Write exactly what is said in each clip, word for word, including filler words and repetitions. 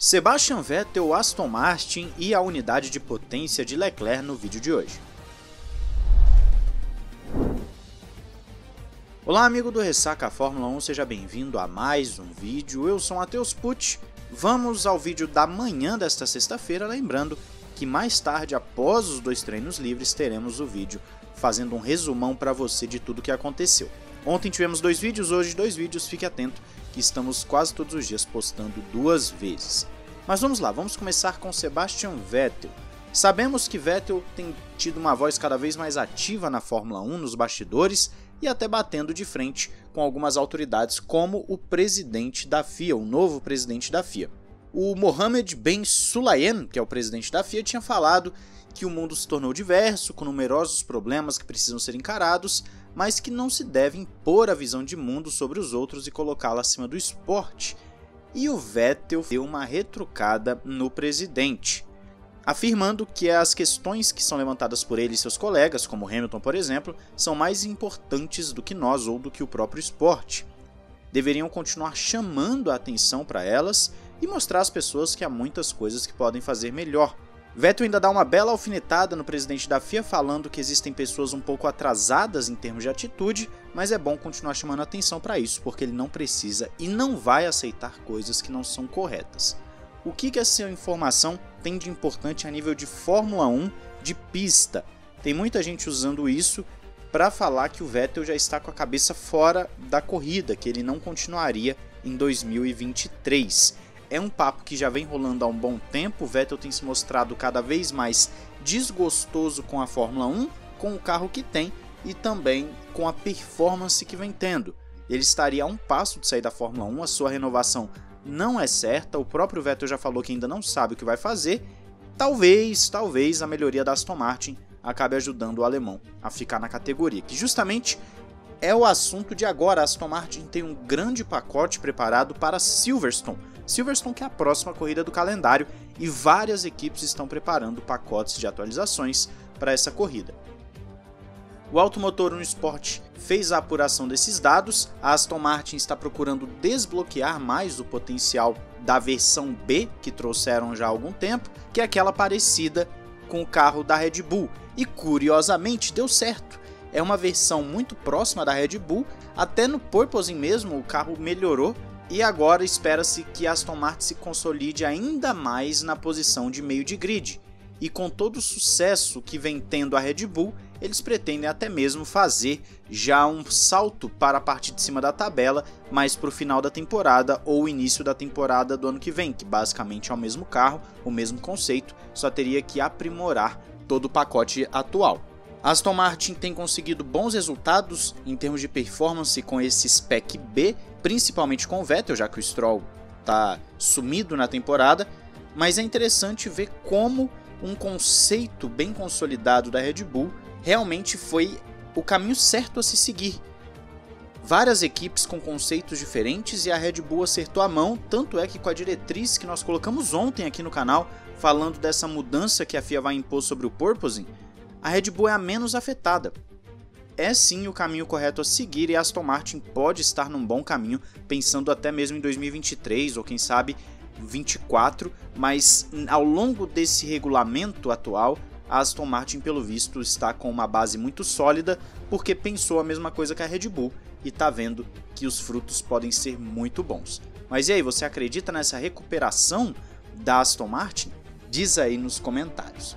Sebastian Vettel, Aston Martin e a unidade de potência de Leclerc no vídeo de hoje. Olá amigo do Ressaca Fórmula um, seja bem-vindo a mais um vídeo, eu sou Matheus Pucci. Vamos ao vídeo da manhã desta sexta-feira, lembrando que mais tarde, após os dois treinos livres, teremos o vídeo fazendo um resumão para você de tudo o que aconteceu. Ontem tivemos dois vídeos, hoje dois vídeos, fique atento que estamos quase todos os dias postando duas vezes. Mas vamos lá, vamos começar com Sebastian Vettel. Sabemos que Vettel tem tido uma voz cada vez mais ativa na Fórmula um, nos bastidores, e até batendo de frente com algumas autoridades como o presidente da F I A, o novo presidente da F I A. O Mohammed Ben Sulayem, que é o presidente da F I A, tinha falado que o mundo se tornou diverso, com numerosos problemas que precisam ser encarados, mas que não se deve impor a visão de mundo sobre os outros e colocá-la acima do esporte. E o Vettel deu uma retrucada no presidente, afirmando que as questões que são levantadas por ele e seus colegas, como Hamilton por exemplo, são mais importantes do que nós ou do que o próprio esporte. Deveriam continuar chamando a atenção para elas e mostrar às pessoas que há muitas coisas que podem fazer melhor. Vettel ainda dá uma bela alfinetada no presidente da F I A, falando que existem pessoas um pouco atrasadas em termos de atitude, mas é bom continuar chamando a atenção para isso, porque ele não precisa e não vai aceitar coisas que não são corretas. O que, que essa informação tem de importante a nível de Fórmula um de pista? Tem muita gente usando isso para falar que o Vettel já está com a cabeça fora da corrida, que ele não continuaria em dois mil e vinte e três. É um papo que já vem rolando há um bom tempo. O Vettel tem se mostrado cada vez mais desgostoso com a Fórmula um, com o carro que tem e também com a performance que vem tendo. Ele estaria a um passo de sair da Fórmula um, a sua renovação não é certa, o próprio Vettel já falou que ainda não sabe o que vai fazer. Talvez, talvez a melhoria da Aston Martin acabe ajudando o alemão a ficar na categoria, que justamente é o assunto de agora. A Aston Martin tem um grande pacote preparado para Silverstone. Silverstone que é a próxima corrida do calendário e várias equipes estão preparando pacotes de atualizações para essa corrida. O Automotor Unisport fez a apuração desses dados. A Aston Martin está procurando desbloquear mais o potencial da versão B que trouxeram já há algum tempo, que é aquela parecida com o carro da Red Bull. E curiosamente deu certo. É uma versão muito próxima da Red Bull, até no porpoising mesmo o carro melhorou. E agora espera-se que a Aston Martin se consolide ainda mais na posição de meio de grid. E com todo o sucesso que vem tendo a Red Bull, eles pretendem até mesmo fazer já um salto para a parte de cima da tabela, mais para o final da temporada ou início da temporada do ano que vem, que basicamente é o mesmo carro, o mesmo conceito, só teria que aprimorar todo o pacote atual. A Aston Martin tem conseguido bons resultados em termos de performance com esse Spec B, principalmente com o Vettel, já que o Stroll está sumido na temporada, mas é interessante ver como um conceito bem consolidado da Red Bull realmente foi o caminho certo a se seguir. Várias equipes com conceitos diferentes e a Red Bull acertou a mão, tanto é que com a diretriz que nós colocamos ontem aqui no canal, falando dessa mudança que a F I A vai impor sobre o porpoising, a Red Bull é a menos afetada. É sim o caminho correto a seguir e a Aston Martin pode estar num bom caminho, pensando até mesmo em dois mil e vinte e três ou quem sabe vinte e quatro, mas ao longo desse regulamento atual, a Aston Martin pelo visto está com uma base muito sólida, porque pensou a mesma coisa que a Red Bull e está vendo que os frutos podem ser muito bons. Mas e aí, você acredita nessa recuperação da Aston Martin? Diz aí nos comentários.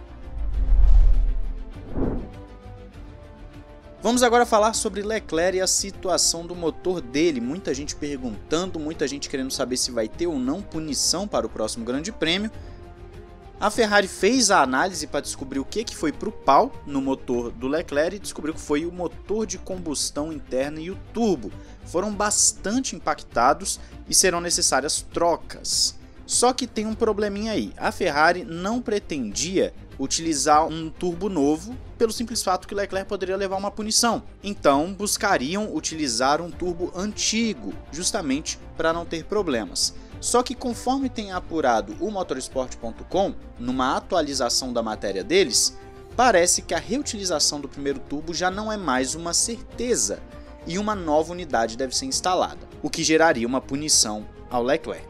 Vamos agora falar sobre Leclerc e a situação do motor dele. Muita gente perguntando, muita gente querendo saber se vai ter ou não punição para o próximo Grande Prêmio. A Ferrari fez a análise para descobrir o que, que foi para o pau no motor do Leclerc e descobriu que foi o motor de combustão interna e o turbo. Foram bastante impactados e serão necessárias trocas. Só que tem um probleminha aí. A Ferrari não pretendia utilizar um turbo novo pelo simples fato que o Leclerc poderia levar uma punição. Então buscariam utilizar um turbo antigo, justamente para não ter problemas. Só que conforme tem apurado o motorsport ponto com, numa atualização da matéria deles, parece que a reutilização do primeiro turbo já não é mais uma certeza e uma nova unidade deve ser instalada, o que geraria uma punição ao Leclerc.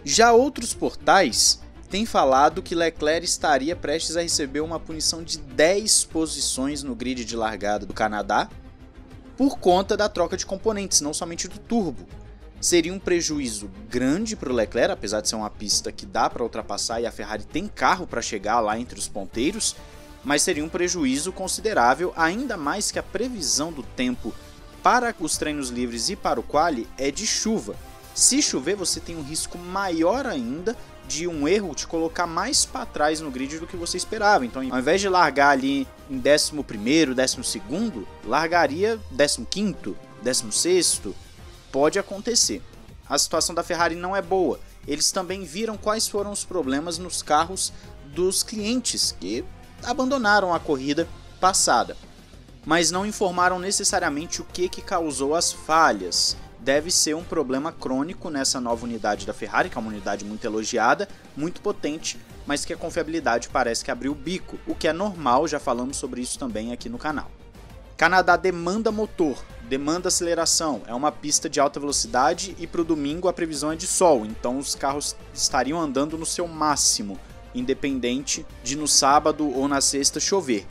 Já outros portais têm falado que Leclerc estaria prestes a receber uma punição de dez posições no grid de largada do Canadá por conta da troca de componentes, não somente do turbo. Seria um prejuízo grande para o Leclerc, apesar de ser uma pista que dá para ultrapassar e a Ferrari tem carro para chegar lá entre os ponteiros, mas seria um prejuízo considerável, ainda mais que a previsão do tempo para os treinos livres e para o quali é de chuva. Se chover, você tem um risco maior ainda de um erro te colocar mais para trás no grid do que você esperava. Então, ao invés de largar ali em décimo primeiro, décimo segundo, largaria décimo quinto, décimo sexto. Pode acontecer. A situação da Ferrari não é boa. Eles também viram quais foram os problemas nos carros dos clientes que abandonaram a corrida passada, mas não informaram necessariamente o que, que causou as falhas. Deve ser um problema crônico nessa nova unidade da Ferrari, que é uma unidade muito elogiada, muito potente, mas que a confiabilidade parece que abriu o bico, o que é normal, já falamos sobre isso também aqui no canal. Canadá demanda motor, demanda aceleração, é uma pista de alta velocidade e para o domingo a previsão é de sol, então os carros estariam andando no seu máximo, independente de no sábado ou na sexta chover.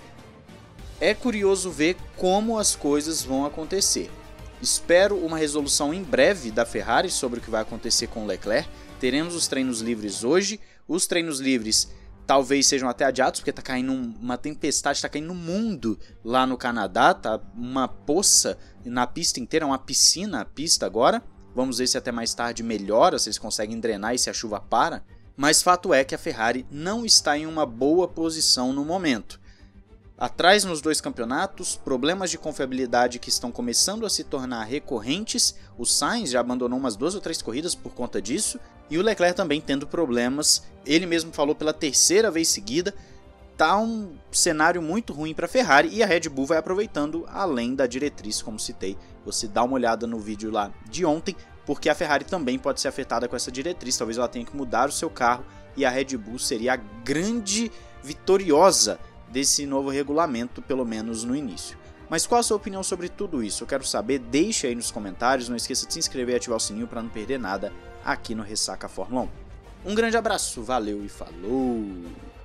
É curioso ver como as coisas vão acontecer. Espero uma resolução em breve da Ferrari sobre o que vai acontecer com o Leclerc. Teremos os treinos livres hoje, os treinos livres talvez sejam até adiados, porque tá caindo uma tempestade, tá caindo no mundo lá no Canadá, tá uma poça na pista inteira, uma piscina a pista agora. Vamos ver se até mais tarde melhora, se eles conseguem drenar e se a chuva para. Mas fato é que a Ferrari não está em uma boa posição no momento. Atrás nos dois campeonatos, problemas de confiabilidade que estão começando a se tornar recorrentes. O Sainz já abandonou umas duas ou três corridas por conta disso. E o Leclerc também tendo problemas. Ele mesmo falou pela terceira vez seguida. Tá um cenário muito ruim para a Ferrari e a Red Bull vai aproveitando além da diretriz, como citei. Você dá uma olhada no vídeo lá de ontem, porque a Ferrari também pode ser afetada com essa diretriz. Talvez ela tenha que mudar o seu carro e a Red Bull seria a grande vitoriosa desse novo regulamento, pelo menos no início. Mas qual a sua opinião sobre tudo isso? Eu quero saber, deixe aí nos comentários, não esqueça de se inscrever e ativar o sininho para não perder nada aqui no Ressaca Fórmula um. Um grande abraço, valeu e falou!